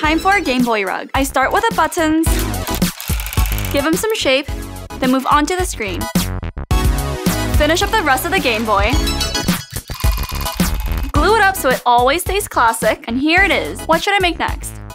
time for a Game Boy rug. I start with the buttons, give them some shape, then move on to the screen. Finish up the rest of the Game Boy. Glue it up so it always stays classic, and here it is. What should I make next?